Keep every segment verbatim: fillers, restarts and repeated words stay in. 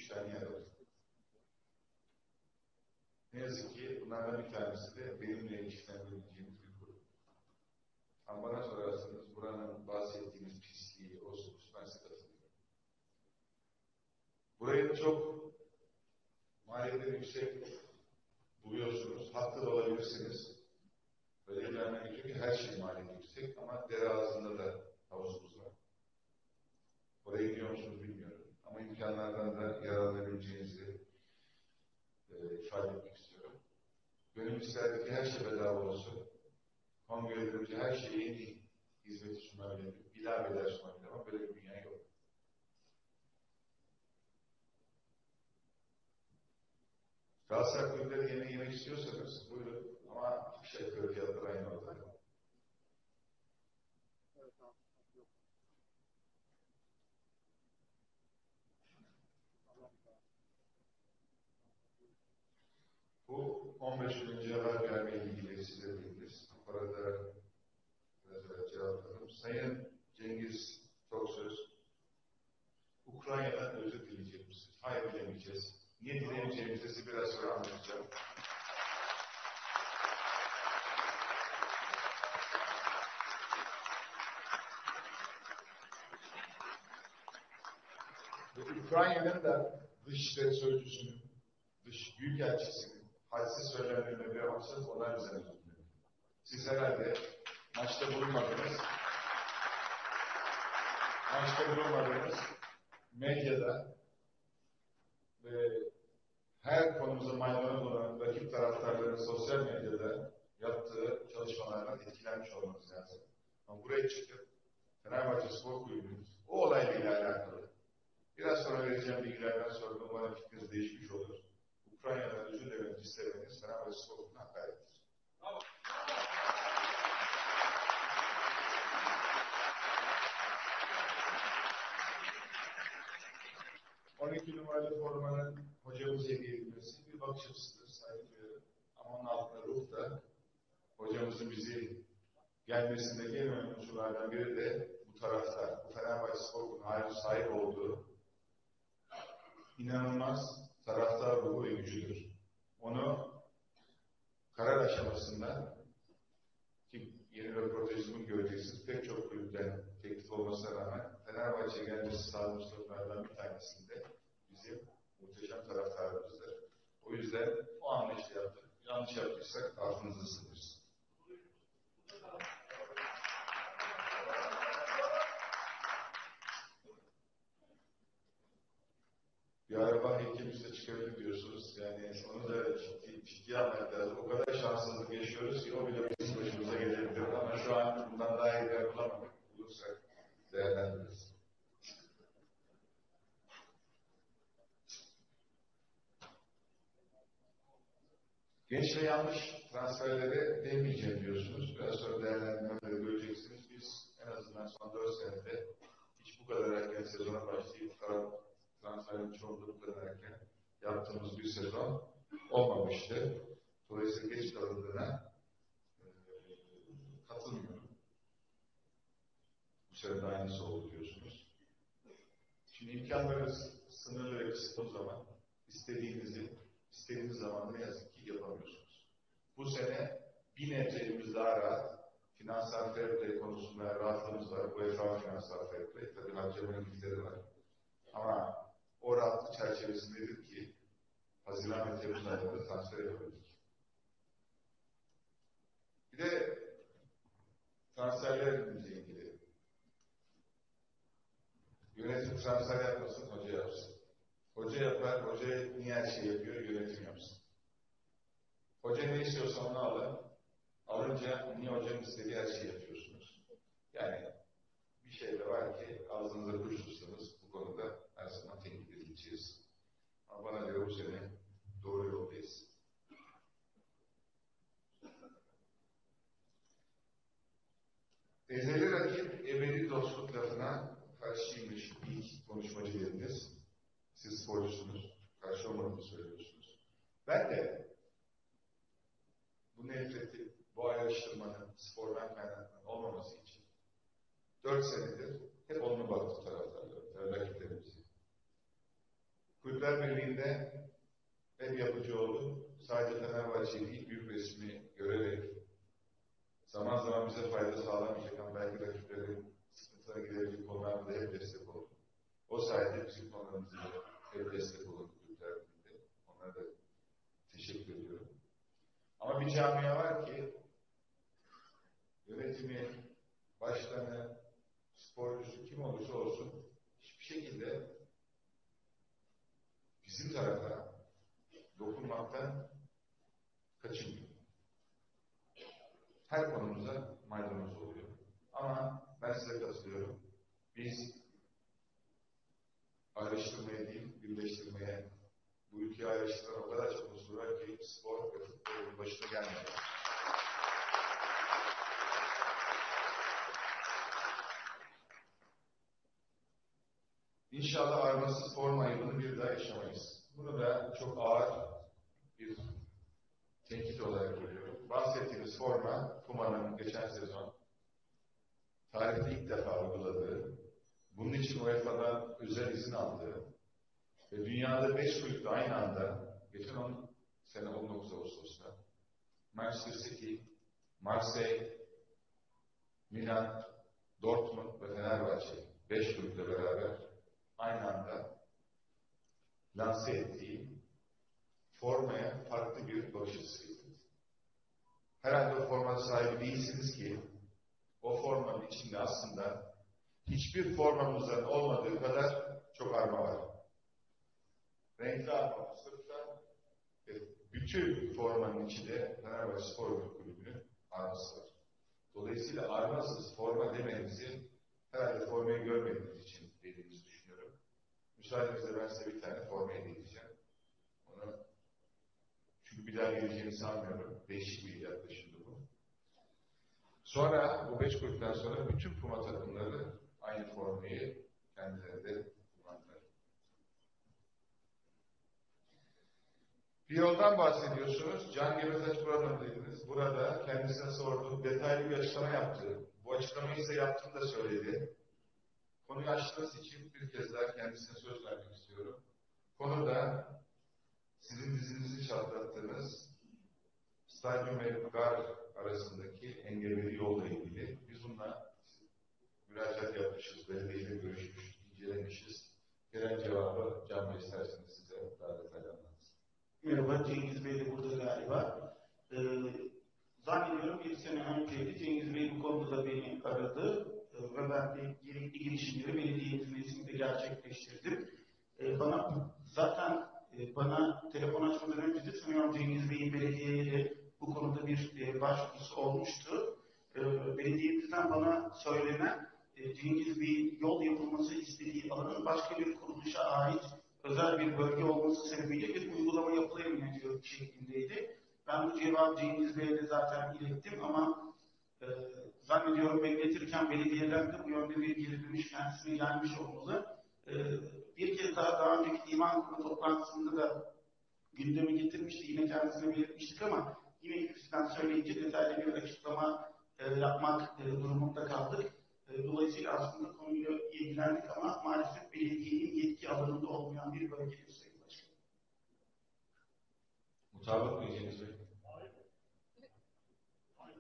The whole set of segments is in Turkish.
üç tane yer var. Ne yazık ki bunlardan bir tanesi de benimle ilişkilendirebileceğimiz bir kurum. Ama bana sorarsanız buranın bahsettiğiniz pisliği, o sus, ben size katılıyorum. Burayı çok maliyetleri yüksek buluyorsunuz, haklı da olabilirsiniz. Öyle bir anlamda geçiyor ki her şey maliyeti yüksek ama dere ağzında da havuzumuz var. Oraya gidiyor musunuz bilmiyorum. Ama imkanlardan da yararlanabileceğinizi e, ifade etmek istiyorum. Gönül isterdi ki her şey bedava olsun. Kongrelerimize her şeyi en iyi hizmeti sunabilirim. İlave sunabilirim ama böyle bir dünya yok. Galatasaray kulüpleri yemeği yemek istiyorsanız buyurun ama aşağı yukarı fiyatlar aynı orada. Bu on beş yıl önce haber vermeyle ilgili size biliriz. Orada biraz evvel cevapladım. Sayın Cengiz Toksöz, Ukrayna'dan özür dileyecek misiniz? Hayır, dilemeyeceğiz. Niye dilemeyeceğimizi size biraz sonra anlatacağım. Ve Ukrayna'nın da Dışişleri Sözcüsü'nün, dış büyükelçisinin hadsiz söylemlerine bir baksanız onlar bize özür dilerim. Siz herhalde maçta bulunmadınız. Maçta bulunmadınız. Medyada ve her konumuza maydanoz olan rakip taraftarların sosyal medyada yaptığı çalışmalardan etkilenmiş olmanız lazım. Ama buraya çıkıp Fenerbahçe Spor Kulübü'nün o olayla alakalı biraz sonra vereceğim bilgilerden sonra da umarım fikriniz değişmiş olur. Ukrayna'dan özür dilemenizi istemeniz Fenerbahçe Spor Kulübü'nün hakarettir. on iki numaralı formanın hocamıza hediye edilmesi bir bakış açısıdır, saygı duyuyorum. Ama onun altında ruh da hocamızın bizi gelmesindeki en önemli unsurlardan biri de bu tarafta, bu Fenerbahçe Spor Kulübü'nün hala sahip olduğu inanılmaz taraftar ruhu ve gücüdür. Onu karar aşamasında ki yeni röportajımı göreceksiniz, pek çok kulüpten teklif olmasına rağmen Fenerbahçe'ye gelmesi sağlamışlardan bir tanesinde bizim muhteşem taraftarımızdır. O yüzden o anlayışla yaptık. Yanlış yaptıysak aklınızı sınırsın. Bir araba heykelimizde çıkabilir diyorsunuz. Yani onu da ciddi, ciddi almak lazım. O kadar şanssızlık yaşıyoruz ki o bile bizim başımıza gelebilir. Ama şu an bundan daha iyi bir yer bulamadık. Bulursak değerlendiririz. Genç ve yanlış transferlere değmeyeceğim diyorsunuz. Biraz sonra değerlendirmeleri göreceksiniz. Biz en azından son dört senede hiç bu kadar erken sezona başlayıp transferin çoğunluğu bu kadar erken yaptığımız bir sezon olmamıştı. Dolayısıyla geç kalındığına e, katılmıyorum. Bu sene de aynısı oldu diyorsunuz. Şimdi imkanlarınız sınırlı ve kısıtlı zaman istediğinizi istediğiniz zaman ne yazık ki yapamıyorsunuz. Bu sene bir nebze elimiz daha rahat. Finansal fair play konusunda rahatlığımız var. UEFA finansal fair play. Tabii harcama limitleri var. Ama o rahatlık çerçevesindedir ki Haziran ve Temmuz aylarında transfer yapabildik. Bir de transferlerimizle ilgili. Yönetim transfer yapmasın, hoca yapsın. Hoca yapar, hoca niye her şey yapıyor, yönetim yapsın. Hoca ne istiyorsa onu alın. Alınca niye hocanın istediği her şeyi yapıyorsunuz. Yani bir şey de var ki ağzınıza kuş tutsanız bu konuda her zaman tenkit edileceğiz. Ama bana göre bu sene doğru yoldayız. Ezeli rakip ebedi dostluk lafına karşıymış ilk konuşmacı dediniz. Siz sporcusunuz. Karşı olmadığını söylüyorsunuz. Ben de bu nefreti, bu ayrıştırmanın spordan kaynaklanan olmaması için dört senedir hep olumlu baktı taraftarları, rakiplerimizi. Kulüpler Birliği'nde ev yapıcı oldu. Sadece Fenerbahçe değil, büyük resmi görerek zaman zaman bize fayda sağlamayacak ama belki rakiplerin sıkıntılara gidebilecek konularda hep destek oldu. O sayede bizim konularımızda hep destek oldu Kulüpler Birliği'nde. Onlara da teşekkür ediyorum. Ama bir camia var ki yönetimi, başkanı, sporcusu kim olursa olsun hiçbir şekilde bizim tarafa dokunmaktan kaçınmıyor. Her konumuza maydanoz oluyor. Ama ben size katılıyorum. Biz ayrıştırmaya değil, birleştirmeye, bu ülkeyi ayrıştıran o kadar çok unsur var ki spor ve futbolun başına gelmedi. İnşallah armasız forma ayıbını bir daha yaşamayız. Bunu da çok ağır bir tenkit olarak görüyorum. Bahsettiğimiz forma, Puma'nın geçen sezon tarihte ilk defa uyguladığı, bunun için U E F A'dan özel izin aldığı ve dünyada beş kulüpte aynı anda, geçen on sene on dokuz Ağustos'ta, Manchester City, Marseille, Milan, Dortmund ve Fenerbahçe beş kulüple beraber aynı anda lanse ettiği formaya farklı bir bakış açısı getirdi. Herhalde o formanın sahibi değilsiniz ki o formanın içinde aslında hiçbir formamızdan olmadığı kadar çok arma var. Renkli arma sırtta ve bütün formanın içinde Fenerbahçe Spor Kulübü'nün arması var. Dolayısıyla armasız forma demenizi herhalde formayı görmediğiniz için dediğinizi düşünüyorum. Müsaadenizle ben size bir tane forma hediye edeceğim. Onu çünkü bir daha geleceğini sanmıyorum. Değişik bir yaklaşımdı bu. Sonra bu beş kulüpten sonra bütün Puma takımları aynı formayı kendileri de kullandılar. Bir yoldan bahsediyorsunuz. Can Gebetaş burada mı dediniz? Burada kendisine sorduğum detaylı bir açıklama yaptı. Bu açıklamayı ise yaptığını da söyledi. Konuyu açtığınız için bir kez daha kendisine söz vermek istiyorum. Konuda sizin dizinizi çatlattığınız stadyum ve gar arasındaki engebeli yolla ilgili biz bununla müracaat yapmışız, belediyeyle görüşmüş, incelemişiz. Gelen cevabı Can Bey isterseniz size daha detaylı anlatsın. Merhaba, Cengiz Bey de burada galiba. Ee, zannediyorum bir sene önceydi. Cengiz Bey bu konuda da beni aradı ee, ve ben de gerekli girişimleri belediyemizin izniyle gerçekleştirdim. Ee, bana zaten e, bana telefon açmadan önce de sanıyorum Cengiz Bey'in belediyeye de bu konuda bir e, başvurusu olmuştu. Ee, belediyemizden bana söylenen e, Cengiz Bey'in yol yapılması istediği alanın başka bir kuruluşa ait özel bir bölge olması sebebiyle bir uygulama yapılamayacak şeklindeydi. Ben bu cevabı Cengiz Bey'e de zaten ilettim ama e, zannediyorum bekletirken belediyeden de bu yönde bir geri dönüş kendisine gelmiş olmalı. E, bir kez daha daha önceki divan kurulu toplantısında da gündeme getirmişti. Yine kendisine belirtmiştik ama yine yüzden söyleyince detaylı bir açıklama e, yapmak e, durumunda kaldık. Dolayısıyla aslında konuyla ilgilendik ama maalesef belediyenin yetki alanında olmayan bir bölgedir Sayın Başkanım. Mutabık mı Cengiz Bey? Hayır. Hayır.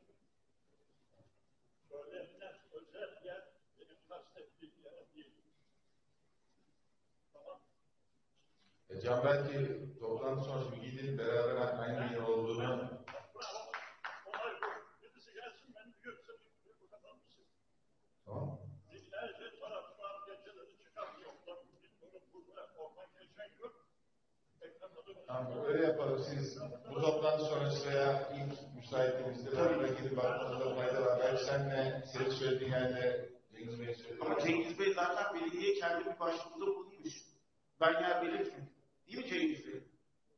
Söylenilen özel yer benim kastettiğim yer değil. Tamam. E, Can belki toplantı sonrası bir gidin beraber aynı yer olduğunu. Bravo. Olay bu. Birisi gelsin ben bir görsem bu kadar mısın? Tamam. Binlerce taraftar geceleri çıkartıyorlar. Bilmiyorum burada orman geçen gün. Tamam, öyle yapalım. Siz bu toplantı sonrası veya ilk müsaitliğinizde beraber gidip bakmanızda fayda var. Belki senle senin söylediğin yerde Cengiz Bey'in söylediği. Ama Cengiz Bey zaten belediye kendi bir başvuruda bulunmuş. Ben yer belirtmedim. Değil mi Cengiz Bey?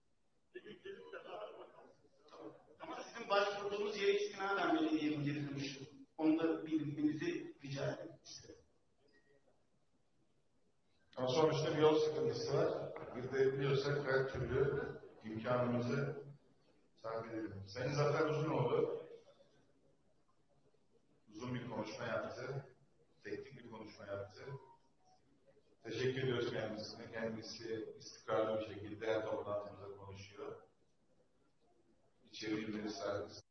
Ama sizin başvurduğunuz yere istinaden belediyenin geri dönüşü. Onu da bilmenizi rica ederim. Ama sonuçta bir yol sıkıntısı var. Gidebiliyorsak her türlü imkanımızı sarf edelim. Sayın Zafer Uzunoğlu uzun bir konuşma yaptı. Teknik bir konuşma yaptı. Teşekkür Teşekkür ediyoruz kendisine. Kendisi istikrarlı bir şekilde her toplantımızda konuşuyor. İçeri ürünleri sahibi.